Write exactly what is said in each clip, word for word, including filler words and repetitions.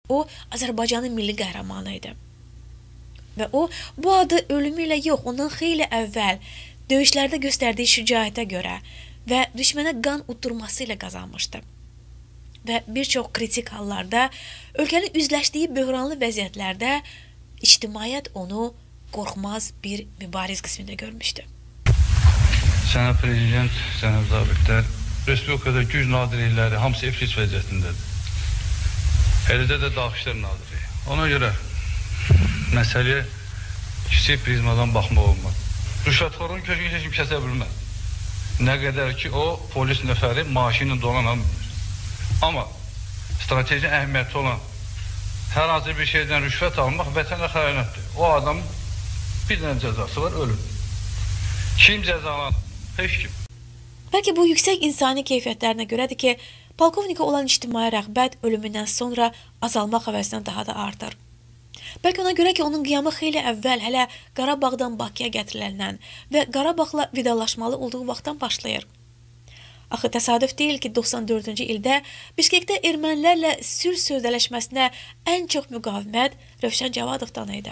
O, Azərbaycanın milli qəhrəmanı idi. Və o, bu adı ölümü ilə yox, ondan xeyli əvvəl döyüşlərdə göstərdiyi şücaətə görə və düşmənə qan utdurması ilə qazanmışdı. Və bir çox kritik hallarda, ölkənin üzləşdiyi böhranlı vəziyyətlərdə ictimaiyyət onu qorxmaz bir mübariz qismində görmüşdü. Sənə prezident, sənə zabitlər, Respublikada güc nadirlikləri hamısı iflic vəziyyətindədir. Əldə də Daxillər Nazirliyi. Ona görə məsələyə kiçik prizmadan baxmaq olmaz. Rüşvətxorun köşkünü heç kim kəsə bilməz. Nə qədər ki, o polis nəfəri maaşı ilə dolanan bilir. Amma strateji əhəmiyyəti olan hər hansı bir şeydən rüşvət almaq vətənə xəyanətdir. O adamın bir dənə cəzası var, ölüm. Kim cəzalanır? Heç kim. Bəlkə bu yüksək insani keyfiyyətlərinə görədir ki, polkovnika olan ictimai rəğbət ölümündən sonra azalmaq həvəsindən daha da artır. Bəlkə ona görə ki, onun qiyamı xeyli əvvəl hələ Qarabağdan Bakıya gətiriləndən və Qarabağla vidalaşmalı olduğu vaxtdan başlayır. Axı təsadüf deyil ki, doxsan dördüncü ildə Bişkekdə ermənilərlə sülh sövdələşməsinə ən çox müqavimət Rövşən Cavadovdan idi.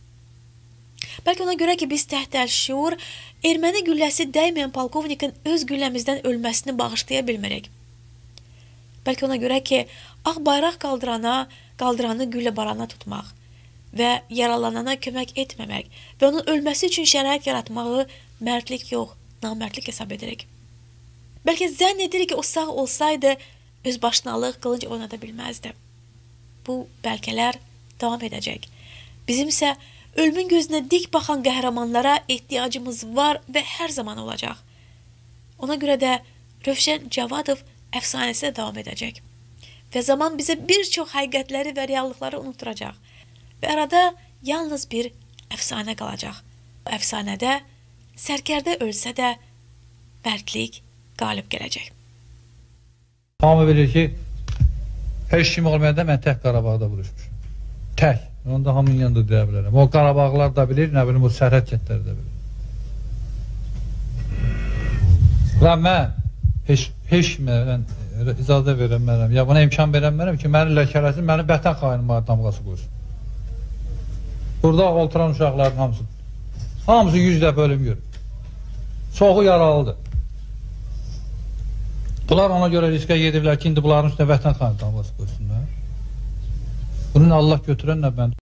Bəlkə ona görə ki, biz təhtəl şuur, erməni gülləsi dəyməyən polkovnikin öz gülləmizdən ölməsini bağışlaya bilmirik. Bəlkə ona görə ki, ağ bayraq qaldırana, qaldıranı güllə barana tutmaq və yaralanana kömək etməmək və onun ölməsi üçün şərait yaratmağı mərdlik yox, namərdlik hesab edirik. Bəlkə zənn edirik ki, o sağ olsaydı, özbaşınalıq qılınc oynada bilməzdi. Bu bəlkələr davam edəcək. Bizimsə ölümün gözünə dik baxan qəhrəmanlara ehtiyacımız var və hər zaman olacaq. Ona görə də Rövşən Cavadov əfsanəsi də davam edəcək. Və zaman bizə bir çox həqiqətləri və reallıqları unutturacaq. Və arada yalnız bir əfsanə qalacaq. Bu əfsanədə sərkərdə ölsə də mərdlik qalib gələcək. Hamı bilir ki, heç kim olmayanda mən tək Qarabağda vuruşmuşum. Tək. Onu da hamının yanında deyə bilərəm. O Qarabağlar da bilir, nə bilim, o sərhəd kətləri də bilir. Və mən heç, heç mən icazə verəmərəm, ya buna imkan verəmərəm ki, məni ləkələsin, məni vətən xaini damğası qoysun. Burada oturan uşaqların hamısı, hamısı yüz dəfə ölüm görür. Çoxu yaralıdır. Bunlar ona görə riskə gediblər ki, indi bunların üstünə vətən xaini damğası qoysunlar. Bunu Allah götürən nə mən?